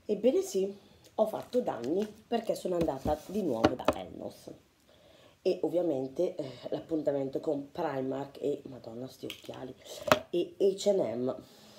Ebbene sì, ho fatto danni perché sono andata di nuovo da Elnos e ovviamente l'appuntamento con Primark e, madonna sti occhiali, e H&M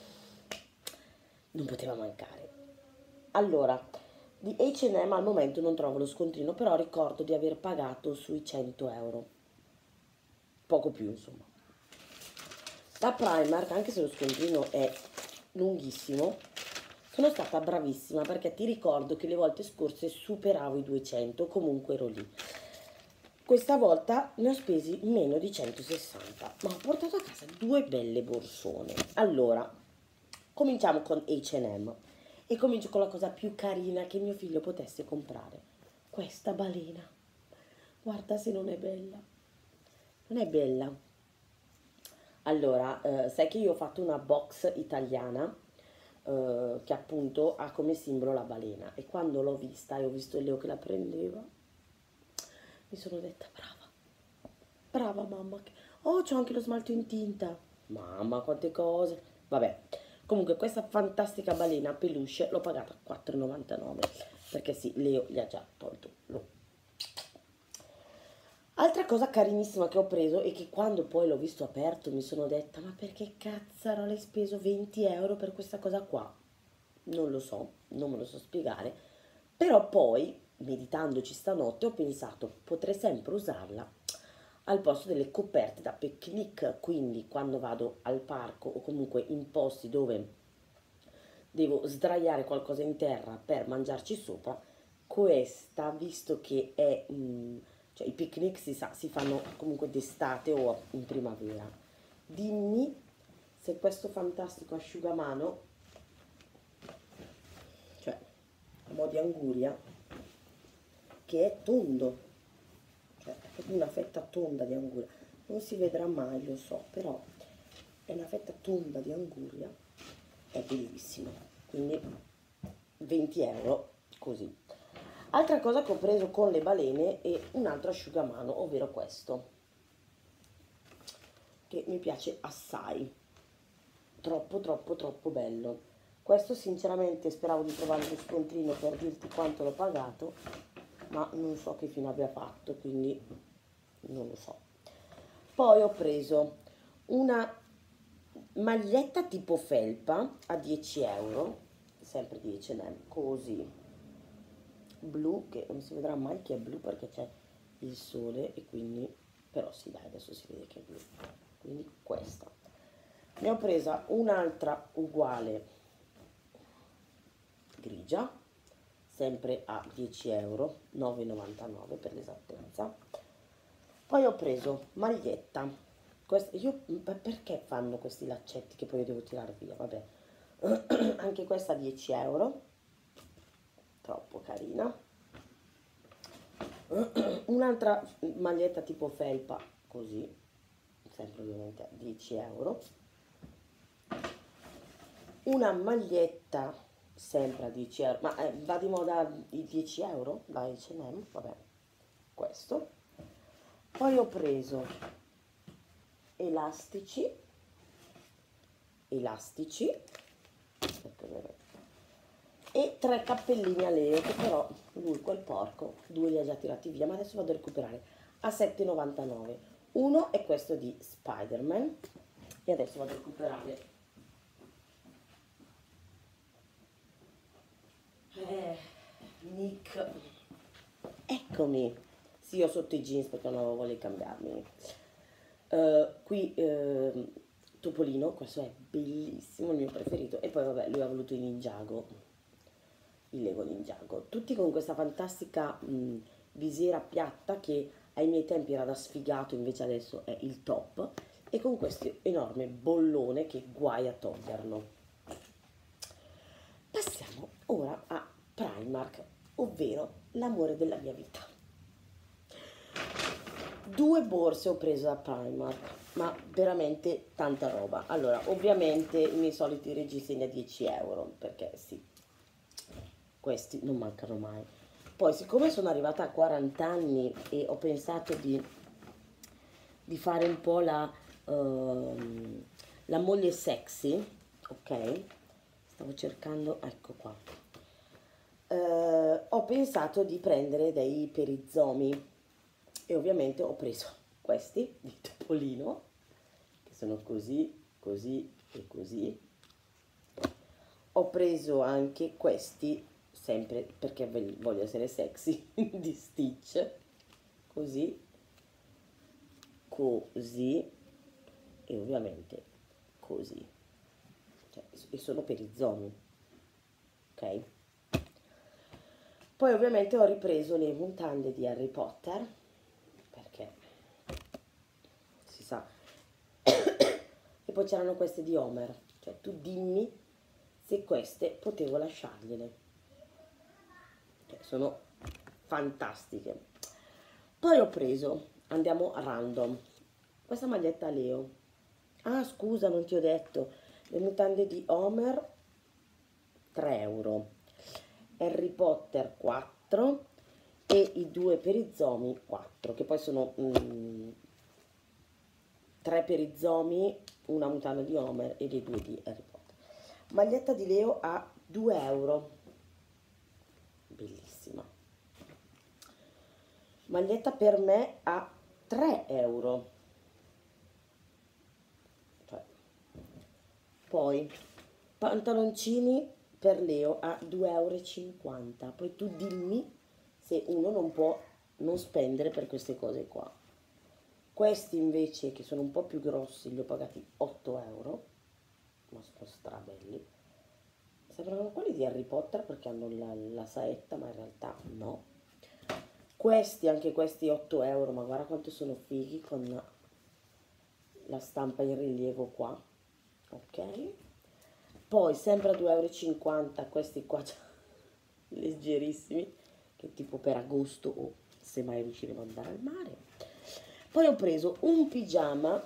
non poteva mancare. Allora, di H&M al momento non trovo lo scontrino, però ricordo di aver pagato sui 100 euro, poco più insomma. Da Primark, anche se lo scontrino è lunghissimo, sono stata bravissima perché ti ricordo che le volte scorse superavo i 200, comunque ero lì. Questa volta ne ho spesi meno di 160, ma ho portato a casa due belle borsone. Allora, cominciamo con H&M e comincio con la cosa più carina che mio figlio potesse comprare. Questa balena. Guarda se non è bella. Non è bella? Allora, sai che io ho fatto una box italiana che appunto ha come simbolo la balena, e quando l'ho vista e ho visto il Leo che la prendeva, mi sono detta brava mamma. Oh, c'ho anche lo smalto in tinta. Mamma, quante cose. Vabbè, comunque questa fantastica balena peluche l'ho pagata 4,99 perché sì, Leo gli ha già tolto lo. Altra cosa carinissima che ho preso e che quando poi l'ho visto aperto mi sono detta: ma perché cazzaro l'hai speso 20 euro per questa cosa qua? Non lo so, non me lo so spiegare, però poi, meditandoci stanotte, ho pensato potrei sempre usarla al posto delle coperte da picnic, quindi quando vado al parco o comunque in posti dove devo sdraiare qualcosa in terra per mangiarci sopra, questa, visto che è, cioè i picnic si sa, si fanno comunque d'estate o in primavera. Dimmi se questo fantastico asciugamano, cioè a mo' di anguria, che è tondo, cioè è proprio una fetta tonda di anguria, non si vedrà mai, lo so, però è una fetta tonda di anguria, è bellissimo, quindi 20 euro così. Altra cosa che ho preso con le balene è un altro asciugamano, ovvero questo, che mi piace assai, troppo troppo troppo bello. Questo sinceramente speravo di trovare lo scontrino per dirti quanto l'ho pagato, ma non so che fine abbia fatto, quindi non lo so. Poi ho preso una maglietta tipo felpa a 10 euro, sempre di H&M, così, blu, che non si vedrà mai che è blu perché c'è il sole e quindi, però sì dai, adesso si vede che è blu, quindi questa. Ne ho presa un'altra uguale, grigia, sempre a 10 euro, 9,99 per l'esattezza. Poi ho preso maglietta, questa, io, perché fanno questi laccetti che poi io devo tirare via, vabbè, anche questa a 10 euro, troppo carina. Un'altra maglietta tipo felpa, così, sempre ovviamente a 10 euro. Una maglietta sempre a 10 euro, ma va di moda i 10 euro da H&M, vabbè, questo. Poi ho preso elastici, e 3 cappellini a Leo, che però lui, quel porco, 2 li ha già tirati via, ma adesso vado a recuperare a 7,99. Uno è questo di Spider-Man e adesso vado a recuperare Nick. Eccomi. Sì, ho sotto i jeans perché non avevo voglia di cambiarmi. Qui Topolino, questo è bellissimo, il mio preferito. E poi vabbè, lui ha voluto il Ninjago, il Lego Ninjago. Tutti con questa fantastica visiera piatta che ai miei tempi era da sfigato, invece adesso è il top. E con questo enorme bollone che guai a toglierlo. Passiamo ora a Primark, ovvero l'amore della mia vita. Due borse ho preso da Primark, ma veramente tanta roba. Allora, ovviamente i miei soliti reggiseni a 10 euro, perché sì, questi non mancano mai. Poi, siccome sono arrivata a 40 anni e ho pensato di fare un po' la moglie sexy, ok? Stavo cercando, ecco qua. ho pensato di prendere dei perizomi e ovviamente ho preso questi di Topolino, che sono così, così e così. Ho preso anche questi, sempre perché voglio essere sexy, di Stitch, così, così e ovviamente così, cioè, e sono per i zombie, ok? Poi ovviamente ho ripreso le mutande di Harry Potter, perché si sa, e poi c'erano queste di Homer, cioè tu dimmi se queste potevo lasciargliele, cioè, sono fantastiche. Poi ho preso, andiamo a random, questa maglietta Leo. Ah, scusa, non ti ho detto, le mutande di Homer 3 euro, Harry Potter 4 e i due perizomi 4, che poi sono 3 perizomi, una mutanda di Homer e le due di Harry Potter. Maglietta di Leo a 2 euro, bellissima. Maglietta per me a 3 euro. Cioè, poi pantaloncini per Leo a 2,50 euro. Poi tu dimmi se uno non può non spendere per queste cose qua. Questi invece, che sono un po' più grossi, li ho pagati 8 euro, ma sono strabelli. Sembrano quelli di Harry Potter perché hanno la saetta, ma in realtà no. Questi, anche questi 8 euro, ma guarda quanto sono fighi con la stampa in rilievo qua, ok? Poi sempre a 2,50 euro questi qua leggerissimi, che tipo per agosto o se mai riusciremo ad andare al mare. Poi ho preso un pigiama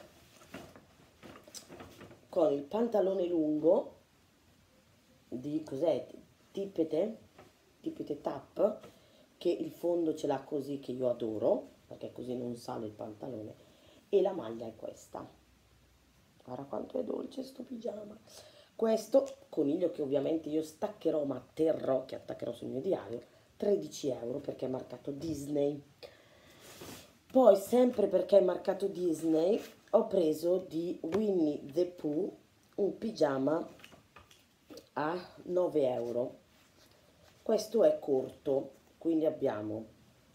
con il pantalone lungo di, cos'è? Tippete Tap, che il fondo ce l'ha così, che io adoro, perché così non sale il pantalone, e la maglia è questa. Guarda quanto è dolce sto pigiama. Questo coniglio che ovviamente io staccherò, ma terrò, che attaccherò sul mio diario, 13 euro perché è marcato Disney. Poi sempre perché è marcato Disney ho preso di Winnie the Pooh un pigiama a 9 euro. Questo è corto, quindi abbiamo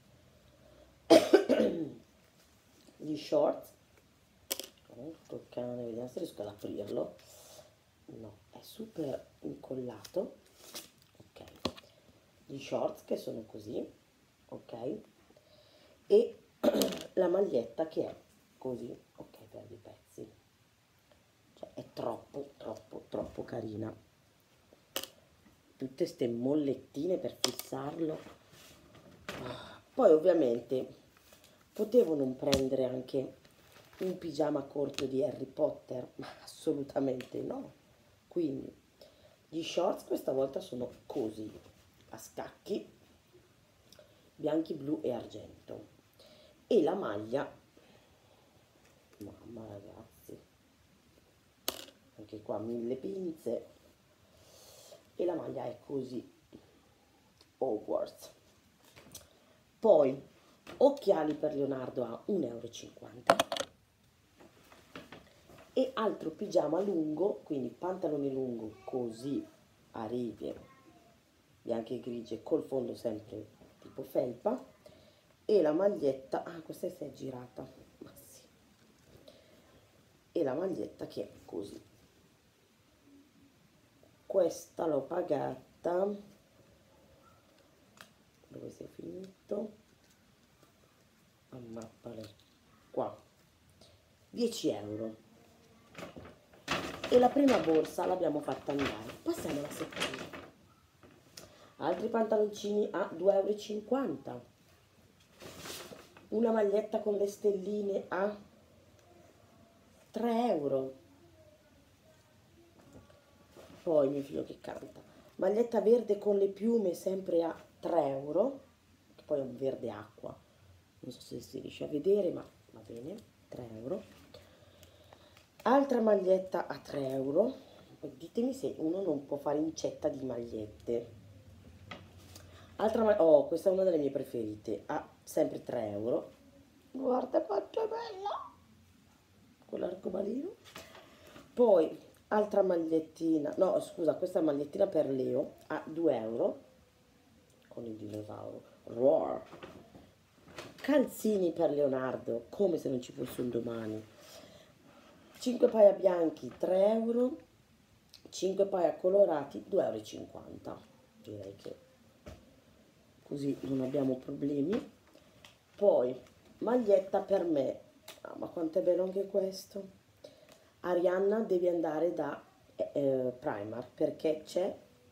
gli shorts, col cane, vediamo se riesco ad aprirlo. No, è super incollato, ok. Gli shorts che sono così, ok, e la maglietta che è così, ok, per dei pezzi, cioè è troppo carina, tutte ste mollettine per fissarlo. Poi ovviamente potevo non prendere anche un pigiama corto di Harry Potter, ma assolutamente no. Quindi gli shorts questa volta sono così, a scacchi, bianchi, blu e argento, e la maglia, mamma ragazzi, anche qua 1000 pinze, e la maglia è così, Hogwarts. Poi occhiali per Leonardo a 1,50 euro e altro pigiama lungo, quindi pantalone lungo così a righe bianche e grigie col fondo sempre tipo felpa, e la maglietta, ah questa si è girata, ma sì, e la maglietta che è così. Questa l'ho pagata, dove si è finito? Ammappale qua, 10 euro. E la prima borsa l'abbiamo fatta andare. Passiamo alla seconda. Altri pantaloncini a 2,50 euro. Una maglietta con le stelline a 3 euro. Poi mio figlio che canta. Maglietta verde con le piume sempre a 3 euro. Che poi è un verde acqua. Non so se si riesce a vedere, ma va bene. 3 euro. Altra maglietta a 3 euro. Ditemi se uno non può fare incetta di magliette. Oh, questa è una delle mie preferite, ha sempre 3 euro. Guarda quanto è bella! Con l'arcobaleno. Poi, altra magliettina, no scusa, questa magliettina per Leo, a 2 euro, con il dinosauro. Roar! Calzini per Leonardo, come se non ci fosse un domani. 5 paia bianchi, 3 euro. 5 paia colorati, 2,50 euro. Direi che così non abbiamo problemi. Poi maglietta per me. Ah, ma quanto è bello anche questo. Arianna, devi andare da Primark perché c'è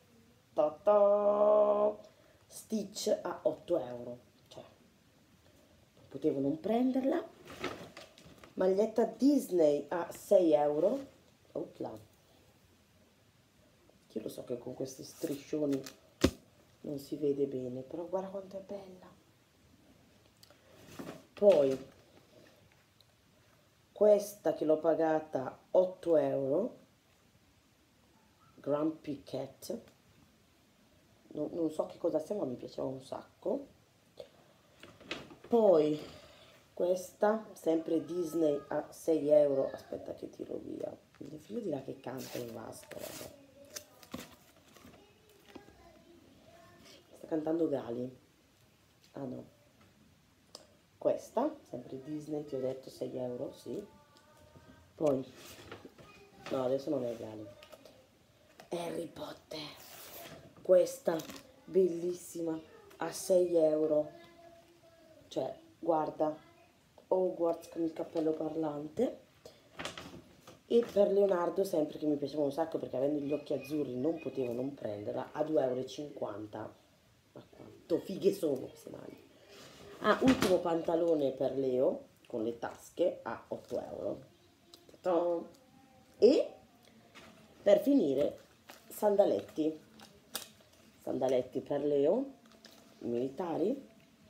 Stitch a 8 euro, cioè non potevo non prenderla. Maglietta Disney a 6 euro. Opla. Io lo so che con questi striscioni non si vede bene, però guarda quanto è bella. Poi questa che l'ho pagata 8 euro, Grand Piquet, non so che cosa sia, ma mi piaceva un sacco. Poi questa, sempre Disney a 6 euro, aspetta che tiro via, mio figlio dirà che canta in vasco, vabbè. Sta cantando Gali, ah no, questa, sempre Disney, ti ho detto 6 euro, sì. Poi, no adesso non è Gali, Harry Potter, questa bellissima a 6 euro, cioè guarda, Hogwarts con il cappello parlante. E per Leonardo, sempre che mi piaceva un sacco perché avendo gli occhi azzurri non potevo non prenderla, a 2,50 euro. Ma quanto fighe sono queste maglie. Ah, ultimo pantalone per Leo con le tasche a 8 euro. Ta-ta. E per finire sandaletti per Leo militari,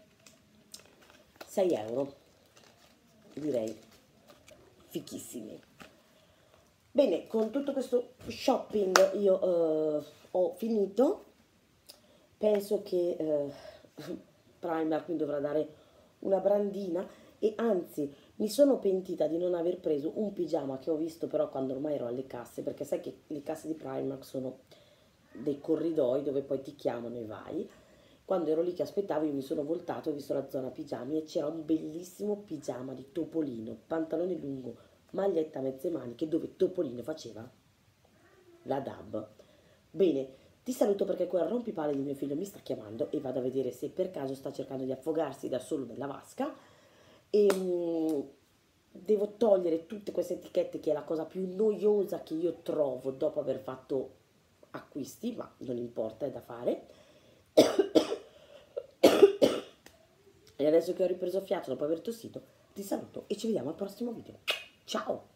6 euro, direi fichissimi. Bene, con tutto questo shopping io ho finito. Penso che Primark mi dovrà dare una brandina e anzi mi sono pentita di non aver preso un pigiama che ho visto però quando ormai ero alle casse, perché sai che le casse di Primark sono dei corridoi dove poi ti chiamano e vai. Quando ero lì che aspettavo io mi sono voltato, ho visto la zona pigiami e c'era un bellissimo pigiama di Topolino, pantalone lungo, maglietta a mezze maniche dove Topolino faceva la DAB. Bene, ti saluto perché quel rompipalle di mio figlio mi sta chiamando e vado a vedere se per caso sta cercando di affogarsi da solo nella vasca e devo togliere tutte queste etichette che è la cosa più noiosa che io trovo dopo aver fatto acquisti, ma non importa, è da fare. E adesso che ho ripreso fiato dopo aver tossito, ti saluto e ci vediamo al prossimo video. Ciao!